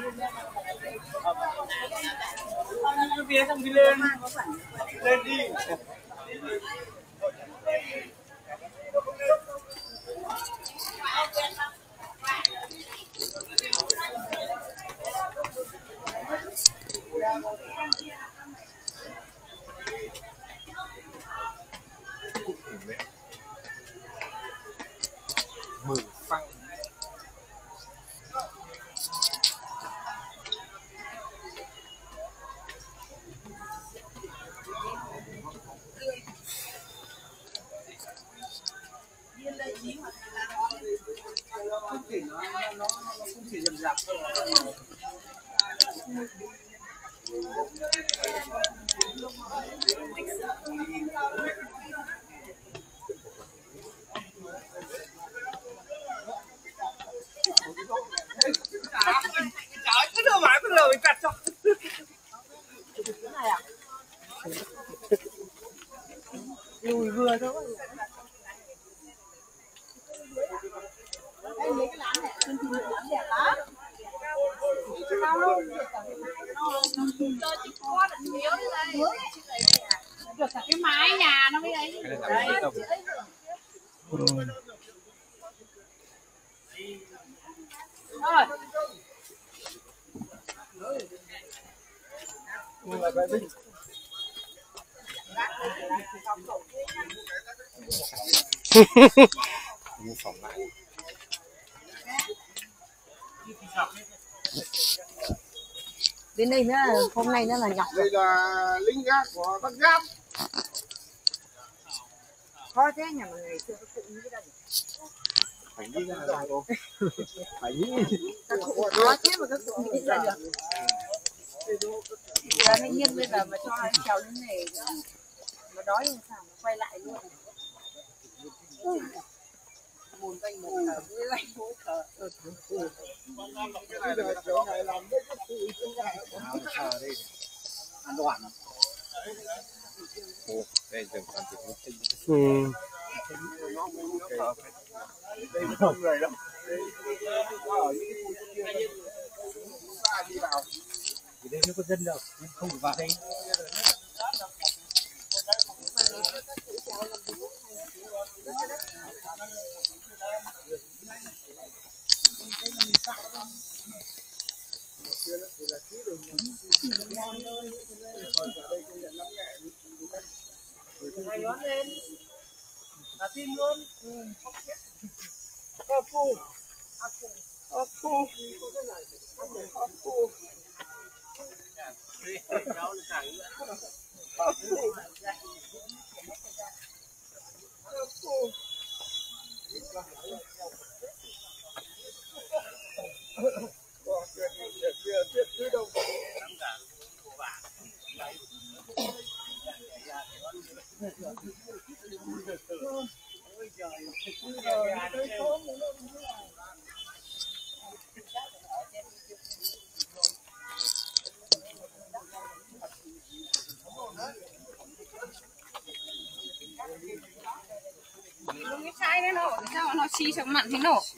Phía xong đi lên đi. Mở phăng. Không thể nó không chỉ dầm dạp thôi. Trời, cứ đưa mãi con lời cắt xong. Cái này à? Lùi vừa thôi. Đây mấy cái lá này, trên thì lá đẹp lắm. Sao luôn? Cho chị con nhiều đây. Được cả cái mái nhà nó mới ấy. Đấy. Mua phòng lại. Bên đây nữa là hôm nay nữa là nhọc. Đây là lính gác của Bắc Giáp. Khó thế nhà mọi người xưa có cụ như thế đâu. Phải nghĩ ra là cô. Phải nghĩ. Khó thế mà các cụ nghĩ ra được. Giờ nó nhiên bây giờ mà cho ăn trèo đến này mà đói làm sao mà quay lại luôn. Buồn canh một thở với lại hỗ trợ. Cái này là chỗ này làm mấy cái sự trong này. Chờ đây. An toàn. Ồ, đây dừng còn chỉ một tinh. Đây không người đâu. Ở những cái khu kia ta đi vào. Thì đây nó có dân đâu, nhưng không được vào đây. Này ngón lên. Là tin luôn. Apu. Cái chai đấy nó sao nó chi cho mặn thế nổ.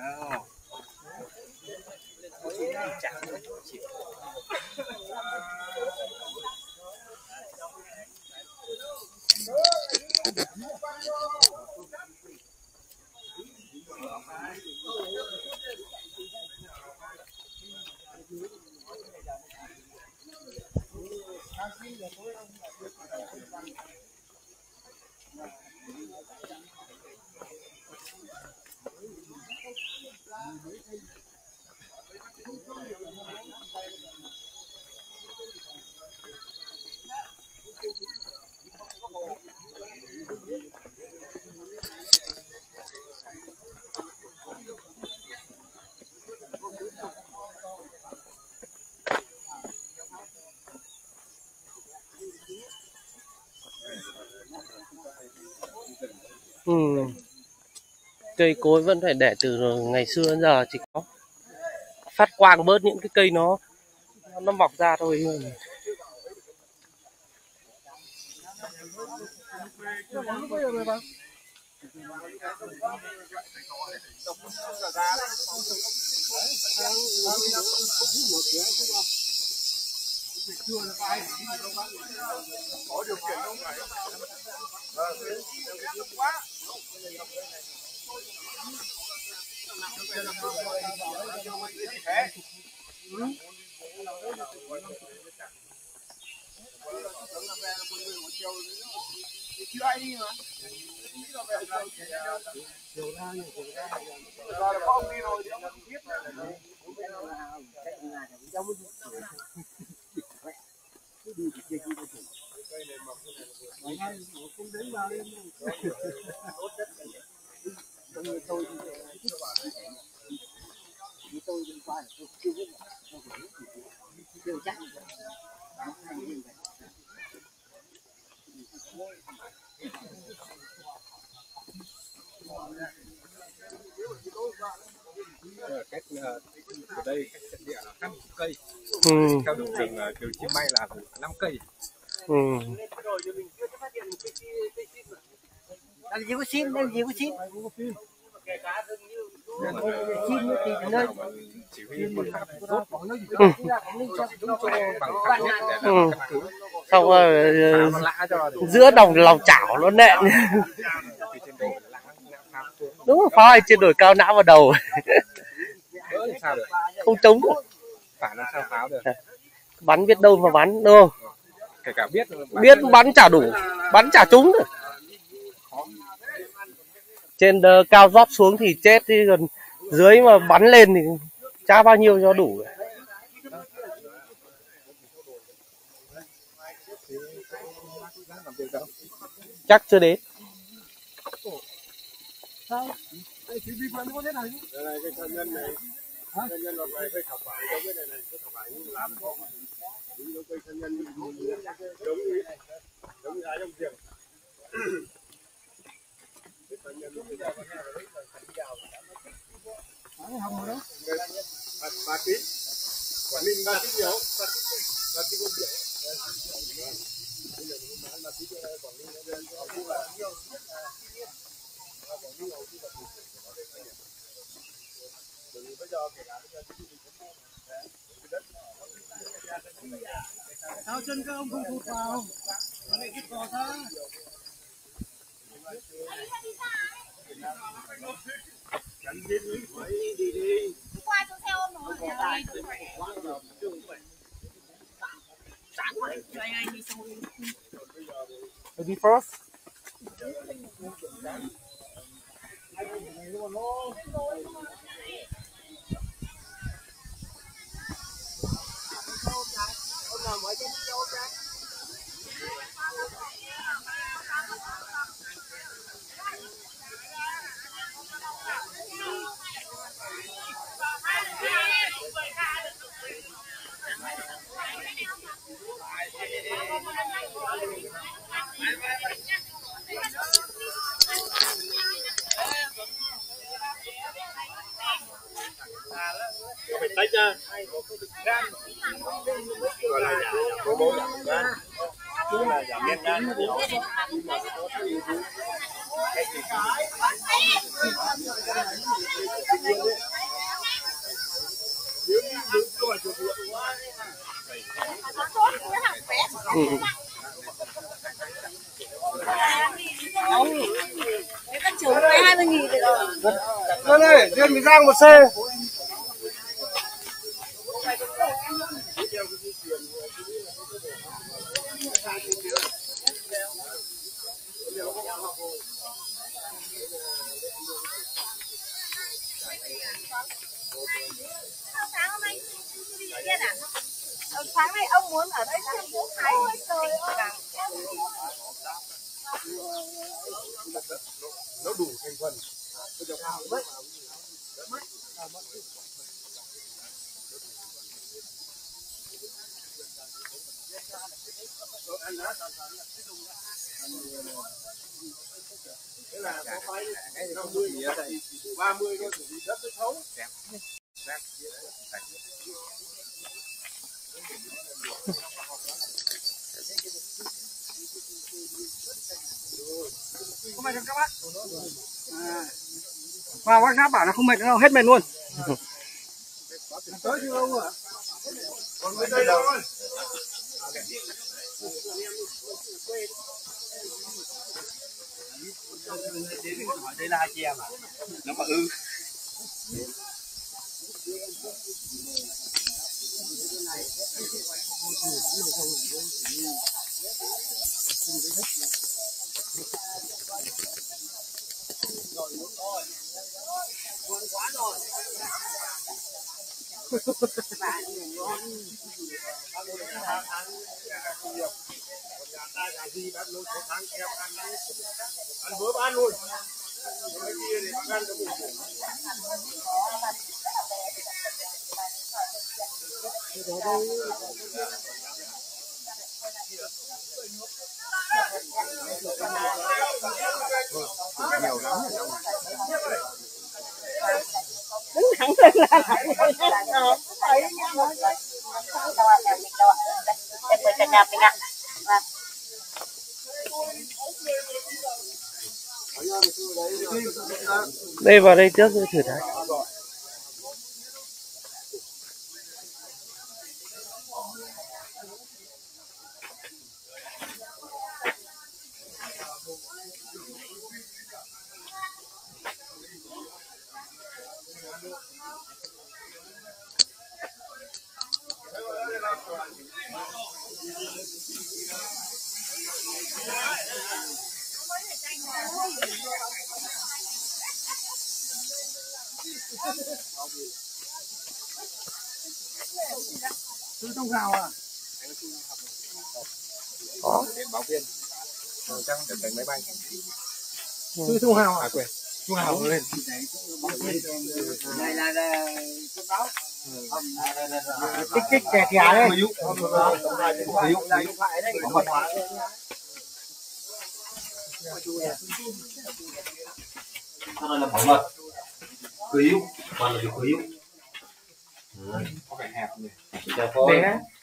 Cây cối vẫn phải để từ ngày xưa đến giờ, chỉ có phát quang bớt những cái cây nó mọc ra thôi. có điều kiện không phải. Cách ở đây cách trận địa là 50 cây. Theo đường trường Chim Bay là 5 cây. Làm gì có xin, làm gì có xin. Chỉ huy một pháp tốt xong rồi giữa đồng lòng chảo nó nện. Đúng rồi, pháo trên đồi cao nã vào đầu. Không trúng được. Phải làm sao pháo được. Bắn biết đâu mà bắn, đúng không? Kể cả biết bắn chả đủ, bắn chả trúng được. Trên cao rót xuống thì chết, thì còn dưới mà bắn lên thì chả bao nhiêu cho đủ. Chắc chưa đến. Đây này cái thân nhân này, thân nhân vào đây thảo quả giống cái này cái thảo quả những lá nó không, những cây thân nhân giống như lá trong giềng. Cái thân nhân ba tí, quả ninh 3 tí nhiều, 3 tí con rượu. Sao chân các ông không thụt vào? Nó lại cái cò ra. Qua chỗ xe ôm rồi. Maybe first. Phải tách ra. Gọi là bố là giảm men gan. Các chú lấy 20.000 rồi. Đây này, riêng mình Giang một xe. Sáng nay ông muốn ở đây xem vũ hay trời ơi. Nó đủ thành phần. Thế là có phải 50 gì ở đây, 30 thôi thì đất nó thấu. Không mệt không các bác? Vào bác giáp bảo là không mệt đâu, hết mệt luôn. Tới chưa không ạ? Còn bên đây đâu rồi? Hỏi đây là hai chị em à? Nó mà hư. Ăn bữa bán luôn. Đứng thẳng lên là Đây vào đây trước thử đấy. Tôi trong hào à? Có. Báo viên. Chắc được đánh máy bay. Tôi trong hào à? Quên. Trung Hào lên. Đây là báo. Kích kẹt gà đấy. Cái này là bảo mật. Cứu. Toàn là cứu. Có vẻ hẹp nhỉ. Đẹp thôi.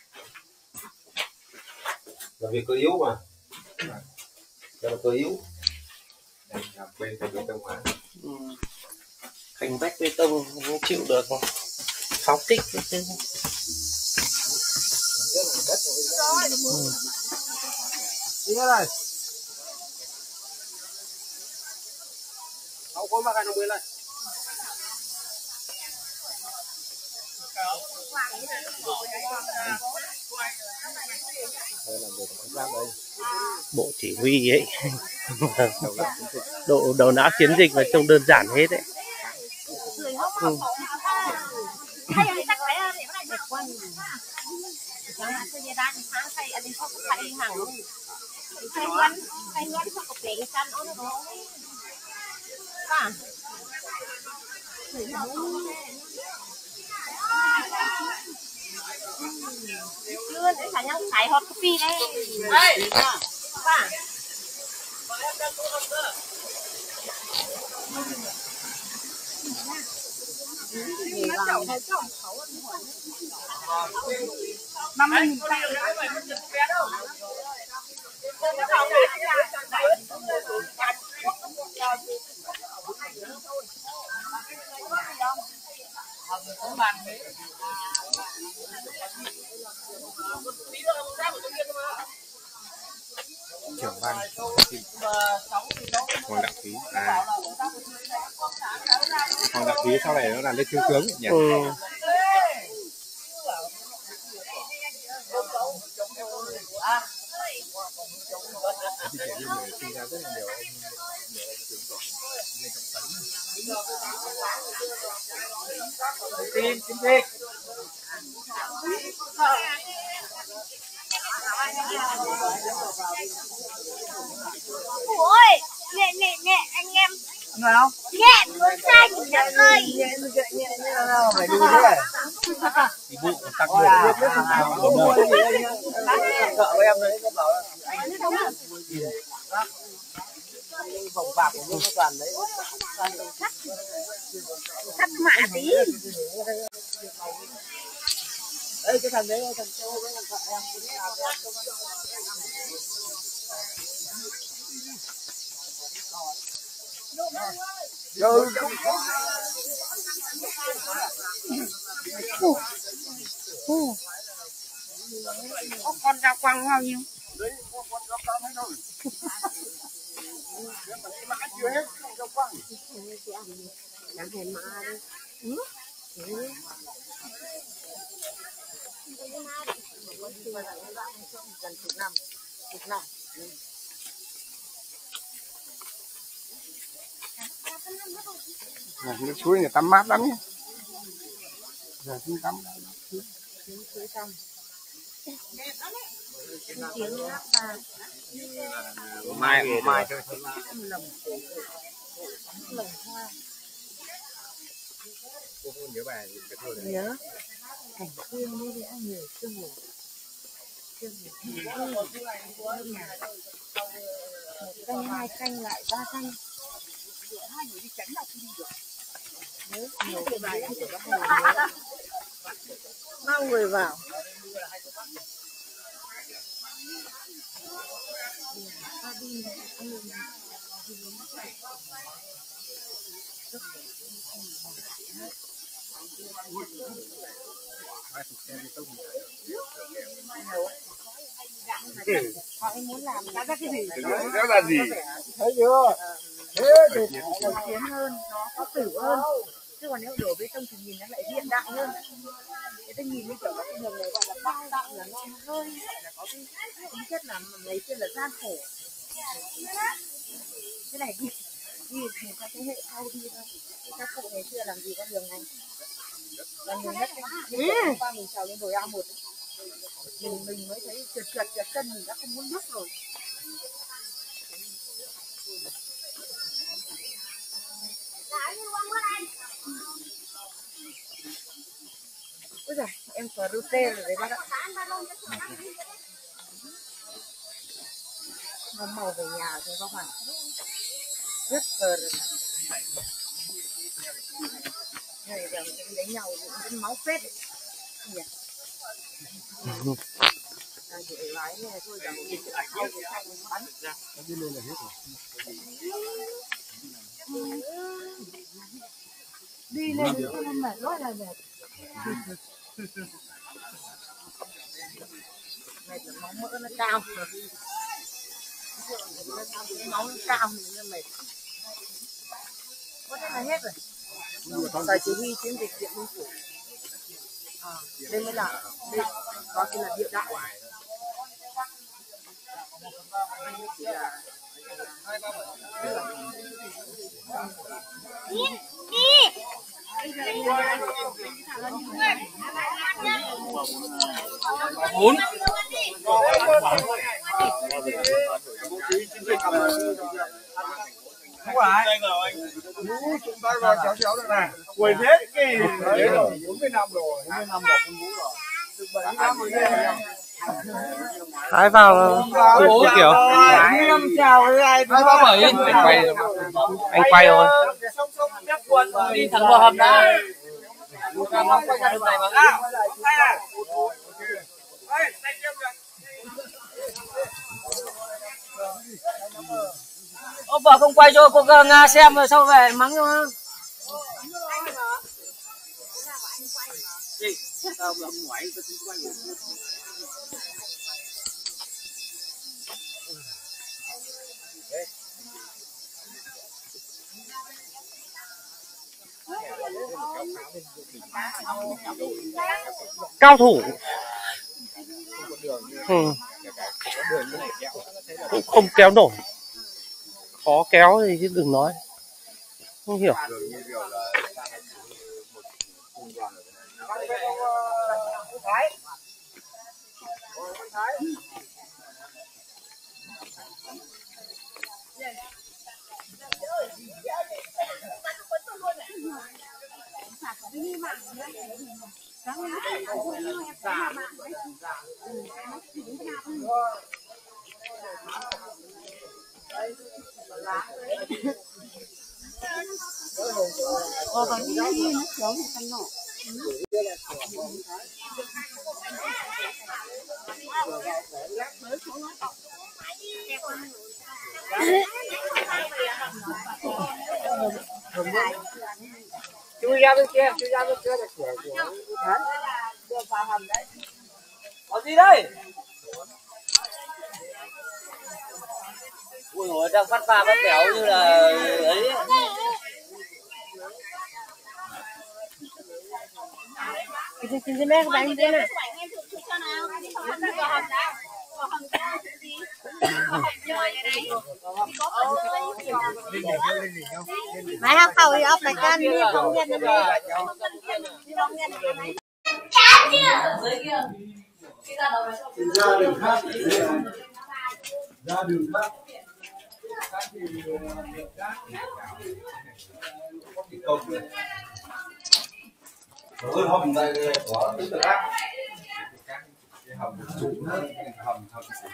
Là việc cơ yếu mà. Cho là cơ yếu. Bên bê tông hóa. Thành vách bê tông không chịu được phóng tích chứ. Đi đây. Không có mà cái nó mới lại. Bộ chỉ huy ấy. Đầu não chiến dịch mà trông đơn giản hết đấy. chưa để phải nhau xài hot coffee đây. Ba. Năm mình Trưởng ban Hoàng Đạo Thúy Hoàng Đạo Thúy sau này nó làm lên thiếu tướng nhỉ? ôi nè anh em Người không? nhẹ luôn sai nhìn đất ơi. Nhẹ nào phải đi thế. Đi bộ tăng Cỡ với em đấy nó bảo anh vòng bạc của những toàn đấy. Thắt mạ tí. Đây cái thằng đấy thằng Châu với thằng em cũng làm rồi Có con rau quăng bao nhiêu? Đấy, con rau quăng hết rồi. Mà ăn chưa hết, rau quăng. Chẳng hề mà đi. Gần chục năm. Nước suối này tắm mát lắm nhé. Giờ không tắm. Suối trong. Mai thôi. Lồng hoa. Cô không nhớ bài gì cái thôi. Nhớ. Cảnh xương đi để ăn người sương ngủ. Một canh, 2 canh lại 3 canh. Hai người đi tránh nào không đi được. Nếu nhiều cái bài thì có người bao người vào. Họ muốn làm ra cái gì? Đó là gì? Thấy chưa? Thế được đầu tiến hơn, nó có tử hơn. Chứ còn nếu đổ bê tông thì nhìn nó lại hiện đại hơn. Người ta nhìn như kiểu là cái đường này gọi là băng đậm là nó hơi là có cái tính chất là ngày xưa là gian khổ. Cái này đi thì các thế hệ sau đi thôi. Các cụ ngày xưa làm gì có đường này? Là nhiều nhất đấy. Qua mình trèo lên đồi A1 mình mới thấy trượt chân mình đã không muốn bước rồi. Ôi giời, em có rute rồi đấy bác ạ. Nó màu về nhà thôi bác ạ. Rất cờ rồi. Này giờ mình lấy nhau cũng máu phết đấy. Chị lái này thôi giờ mình sau thì chạy bắn. Đi lên là hết rồi. Đi lên thì không mệt rất là mệt. Mệt là máu mỡ nó cao. Máu nó cao thì nó mệt. Có thế là hết rồi. Sở chỉ huy chiến dịch Điện Biên Phủ. Đây mới là đây có cái là địa đạo. Bốn. Không phải. Chúng ta vào chéo được này. Quên hết cái đấy rồi, 40 năm rồi. 40 năm rồi con Vũ rồi. 7 năm rồi đây. Hái vào cái kiểu. Em chào với ai? 237. Anh quay rồi. Đi thẳng vào hầm đã. Ô vợ không quay cho cô Nga xem rồi sau về mắng cho. Cao thủ. Cũng không kéo nổi. Khó kéo thì chứ đừng nói. Không hiểu. Chui ra bên kia, chui ra bên kia là cửa của Thắng. Đưa vào hầm đấy. Có gì đây? Ui dồi, đang phát pha phát kéo như là ấy. Cái mẹ của anh thế này. Mày học khẩu thì ốc này can đi không nhận đi. Ra đường khác. Ra đường khác. Rồi hầm này có tức là cái hầm trụ nó hầm theo cái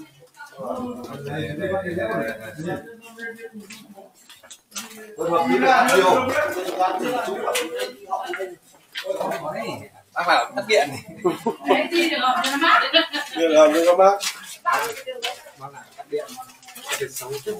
bác bảo tắt điện này. Được làm cho các bác. Bác là tắt điện. Điện sống chứ.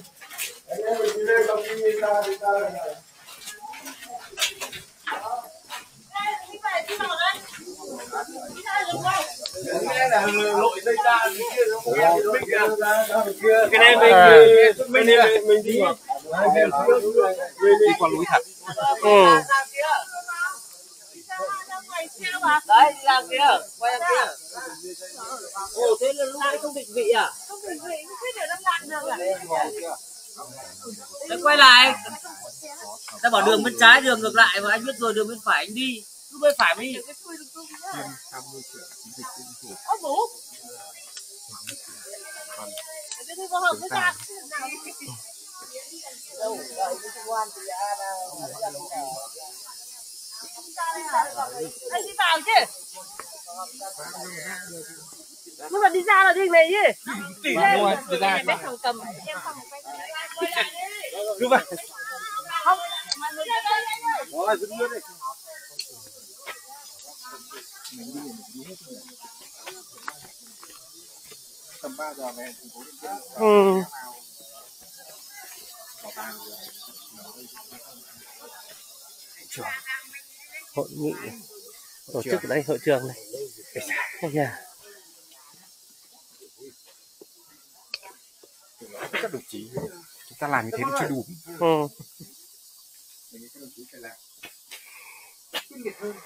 Cái này mình đi qua núi thật. Đấy, đi ra kia, quay ra kia. Ồ, thế là lúc nãy không định vị à? Không định vị, không biết điều đang lặn được à? Đấy, quay lại. Ta bảo đường bên trái, đường ngược lại mà anh biết rồi, đường bên phải anh đi. Cứ bên phải mới đi. Ô Vũ. Cái đi vào hộp với ra. Đâu, đây cái quan thì anh đi vào chứ. Nhưng mà đi ra là đi này chứ. Đi ra. Bé thằng cầm em không quay lại đi. cứ vậy. Không, mọi người ra đây. Đó là dính nước đây. Tầm 3 giờ về thành phố Điện Biên. Hội nghị tổ chức ở đây, hội trường này. Các đồng chí chúng ta làm như thế nó chưa đủ. Mình các đồng chí phải làm chuyên nghiệp hơn.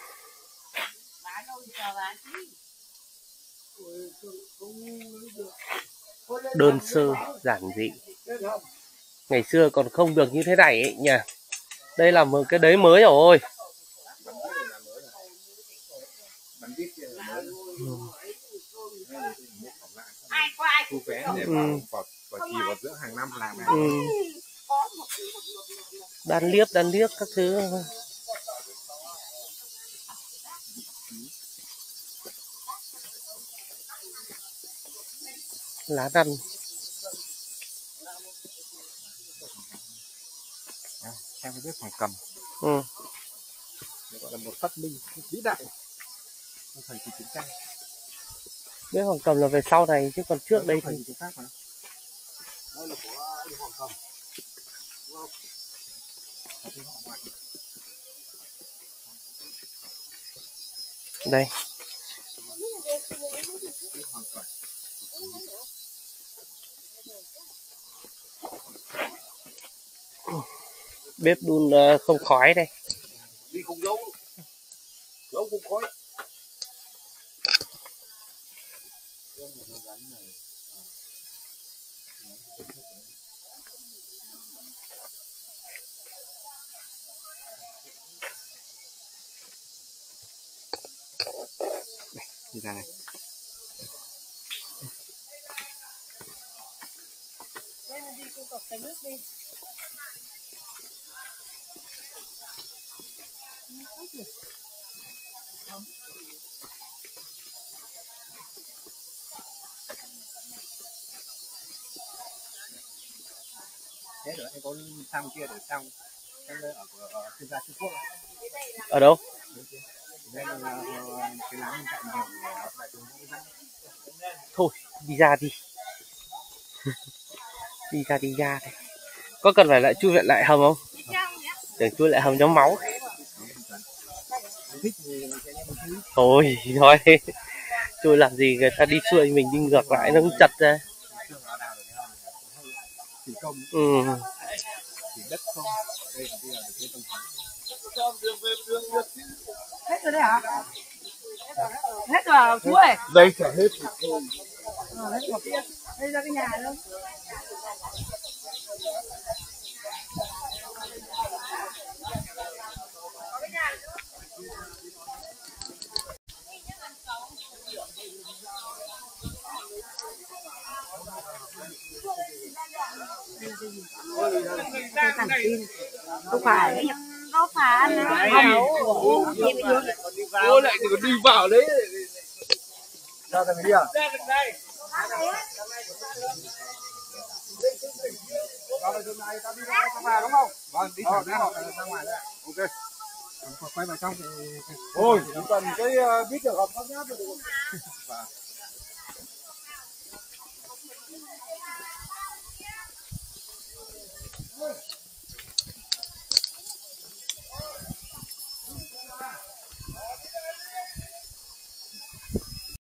Đơn sơ, giản dị. Ngày xưa còn không được như thế này ấy nhỉ. Đây là một cái đấy mới rồi. Thu vé để vào kỳ vào giữa hàng năm làm này. Đan liếp các thứ. Lá đăn. Theo cái bếp Hoàng Cầm. Gọi là một phát minh vĩ đại trong thời kỳ chiến tranh. Bếp Hoàng Cầm là về sau này chứ còn trước đây thì khác mà. Đây là của anh Hoàng Cầm. đây. Bếp đun không khói đây. Đi không dấu. Dấu không khói. Đi ra này. Đây là đi cung cọc cái nước đi. Thế nữa anh có sang kia để sang ở chuyên gia Trung Quốc. Ở đâu? Đây là cái láng bên cạnh Thôi đi ra đi. đi ra đây. Có cần phải lại chui lại hầm không? Để chui lại hầm nhóm máu. thích thì mình sẽ nghe một thứ. Thôi nói tôi làm gì, người ta đi xuôi mình đi ngược lại nó cũng chặt ra. Chỉ công Ừ. chỉ đất không. Đây bây giờ được cái tông thắng. Hết rồi đấy hả? Hết rồi chú ơi. Đây cả hết thì không. Đây ra cái nhà đâu. Thằng tin không phải Có phải Cô lại thì còn đi vào đấy. Ra thằng đi à? Đúng không? Vâng, đi thẳng ra ngoài đây. Ok. Quay vào trong thì ôi, chỉ cần cái biết được hợp pháp nháp là được. Vâng.